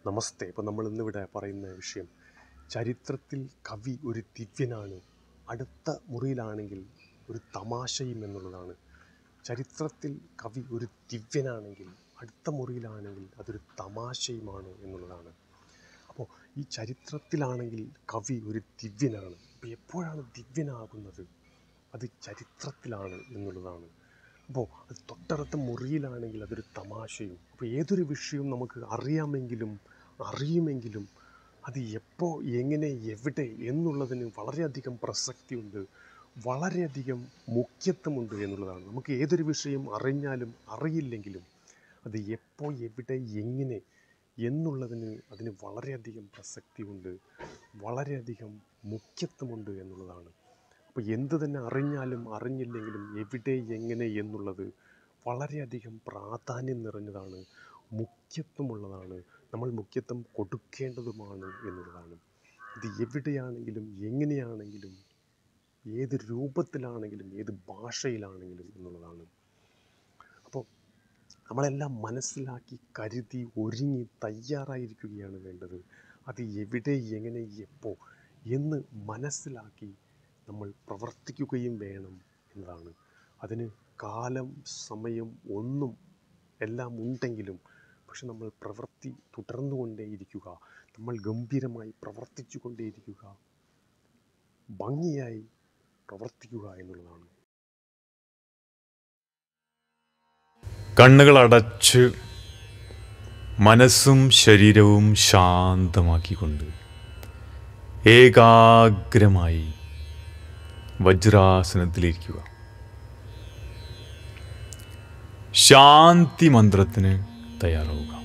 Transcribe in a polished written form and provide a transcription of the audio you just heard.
നമസ്തേ. ഇപ്പോൾ നമ്മൾ ഇന്നിവിടെ പറയുന്ന വിഷയം, ചരിത്രത്തിൽ കവി ഒരു ദിവ്യനാണ്, അടുത്ത മുറിയിലാണെങ്കിൽ ഒരു തമാശയും എന്നുള്ളതാണ്. ചരിത്രത്തിൽ കവി ഒരു ദിവ്യനാണെങ്കിൽ അടുത്ത മുറിയിലാണെങ്കിൽ അതൊരു തമാശയുമാണ് എന്നുള്ളതാണ്. അപ്പോൾ ഈ ചരിത്രത്തിലാണെങ്കിൽ കവി ഒരു ദിവ്യനാണ്. അപ്പോൾ എപ്പോഴാണ് ദിവ്യനാകുന്നത്? അത് ചരിത്രത്തിലാണ് എന്നുള്ളതാണ്. അപ്പോൾ അത് തൊട്ടടുത്ത മുറിയിലാണെങ്കിൽ അതൊരു തമാശയും. അപ്പോൾ ഏതൊരു വിഷയവും നമുക്ക് അറിയുമെങ്കിലും അത് എപ്പോൾ, എങ്ങനെ, എവിടെ എന്നുള്ളതിന് വളരെയധികം പ്രസക്തിയുണ്ട്, വളരെയധികം മുഖ്യത്വമുണ്ട് എന്നുള്ളതാണ്. നമുക്ക് ഏതൊരു വിഷയം അറിഞ്ഞാലും അറിയില്ലെങ്കിലും അത് എപ്പോൾ, എവിടെ, എങ്ങനെ എന്നുള്ളതിന് അതിന് വളരെയധികം പ്രസക്തിയുണ്ട്, വളരെയധികം മുഖ്യത്വമുണ്ട് എന്നുള്ളതാണ്. അപ്പോൾ എന്ത് തന്നെ അറിഞ്ഞാലും അറിഞ്ഞില്ലെങ്കിലും എവിടെ, എങ്ങനെ എന്നുള്ളത് വളരെയധികം പ്രാധാന്യം നിറഞ്ഞതാണ്, മുഖ്യത്വമുള്ളതാണ്. നമ്മൾ മുഖ്യത്വം കൊടുക്കേണ്ടതുമാണ് എന്നുള്ളതാണ്. ഇത് എവിടെയാണെങ്കിലും എങ്ങനെയാണെങ്കിലും ഏത് രൂപത്തിലാണെങ്കിലും ഏത് ഭാഷയിലാണെങ്കിലും എന്നുള്ളതാണ്. അപ്പോൾ നമ്മളെല്ലാം മനസ്സിലാക്കി കരുതി ഒരുങ്ങി തയ്യാറായിരിക്കുകയാണ് വേണ്ടത്. അത് എവിടെ, എങ്ങനെ, എപ്പോൾ എന്ന് മനസ്സിലാക്കി നമ്മൾ പ്രവർത്തിക്കുകയും വേണം എന്നതാണ്. അതിന് കാലം, സമയം ഒന്നും എല്ലാം ഉണ്ടെങ്കിലും പക്ഷെ നമ്മൾ പ്രവൃത്തി തുടർന്നുകൊണ്ടേയിരിക്കുക, നമ്മൾ ഗംഭീരമായി പ്രവർത്തിച്ചു കൊണ്ടേയിരിക്കുക, ഭംഗിയായി പ്രവർത്തിക്കുക എന്നുള്ളതാണ്. കണ്ണുകൾ അടച്ച് മനസ്സും ശരീരവും ശാന്തമാക്കിക്കൊണ്ട് ഏകാഗ്രമായി വജ്രാസനത്തിലിരിക്കുക. ശാന്തി മന്ത്രത്തിന് തയ്യാറാവുക.